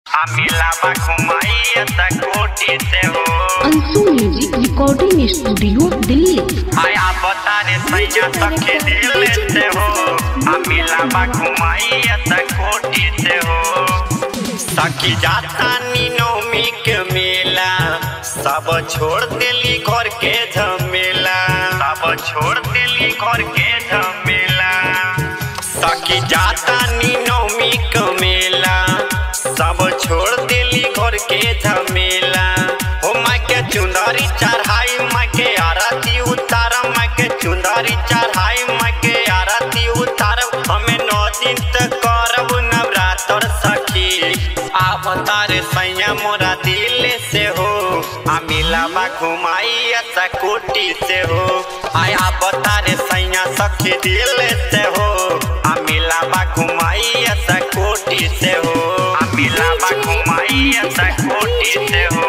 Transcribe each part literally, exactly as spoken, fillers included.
मिलावा घुमाई कोटी से हो। Anshu music recording studio Delhi. आया बता रे सैया सखी दिल से हो। मिलावा घुमाई कोटी से हो। सखी जाता नी नौमी के मेला, सब छोड़ देली घर के झमेला, सब छोड़ देली घर के झमेला। सखी जाता नी नौमी के मेला, सब छोड़ देली घर के झमेला। हो माँ के चुंदरी चढ़ाई, माँ के आरती उतार, माँ के चुंदरी चढ़ाई, माँ के आरती उतार। हमें नौ दिन तक करब नवरात्र सखी। अवतार सैया मोरा दिल से हो। आ मिलावा घुमाई कोटी से हो। आया अवतार सैया सखी दिल से हो। आ मिलावा घुमाई कोटी से हो। आ मिलावा घुमाई कोटी से हो।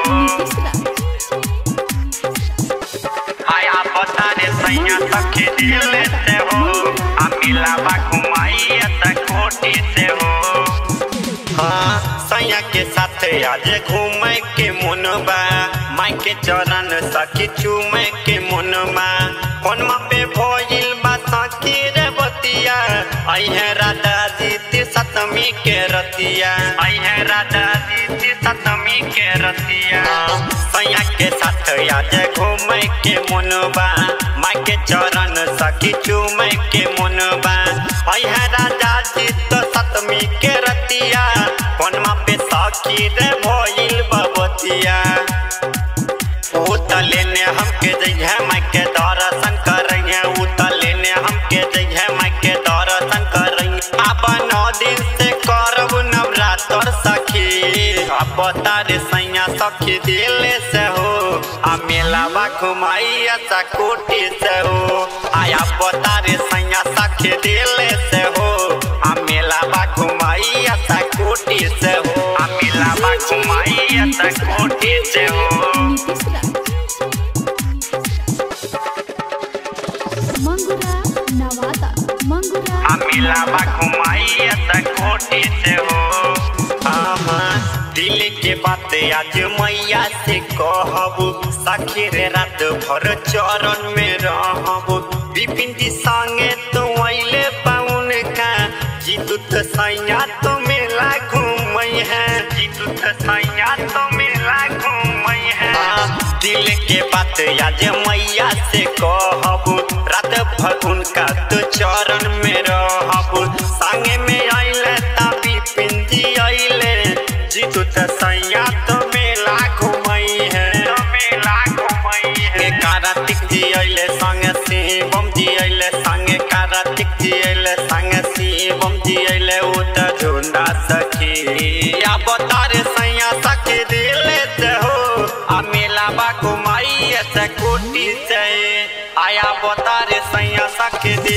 आया अवतार सैया सखी दिल से हो। आ मिलावा घुमाई कोटी से हो। हाँ सैया के साथ आज घूमे के मनबा, माई के चरण सखी चूमे के मनबा। फोनमा पे भइल बा सखी रे बतिया, आई है राधा जी सतमी के रतिया, आई है राधा जी सतमी के रतिया। सैया के साथ आज घूमे के मनबा, माई के चरण सखी चूमे के मनबा। आई है राधा जी तो सतमी के रतिया, फोनमा पे सखी रे भइल बबतिया। उतले ने हमके जइहे माई के दर्शन करइहे, उतले ने हमके जइहे माई के दर्शन करइहे। अब नौ दिन से करब नवरात्र सखी। अवतार सैया सखी दिल से हो। आ मेलावा घुमाई कोटी से हो। आया अवतार सैया सखी दिल से हो। आ मेलावा घुमाई कोटी से हो। आ मेलावा घुमाई कोटी से हो। मंगुरा नवादा मंगुरा मिलावा घुमाई कोटी से हो। दिल के बात आज मैया से कहबू, सखी रे रात भर चरण में रहबू। विपिन जी संगे तो अइले पाउन का, जीतू तो सैया तो मेला घूमई है, जीतू तो सैया तो मेला घूमई है। दिल के बात आज मैया से कहबू, रात भर उनका तो चरण में रहबू। संगे में अइले ता विपिन जी अइले, जीतू तो सैया तो मेला घूमई है, तो मेला घूमई है। कार्तिक जी अइले संगे शिवम जी अइले संगे, कार्तिक जी अइले संगे शिवम जी अइले। उत झुंडा सखी अवतार सैया सखी दिल से हो। आ मेलावा घुमाई कोटी से। आया अवतार सैया सखी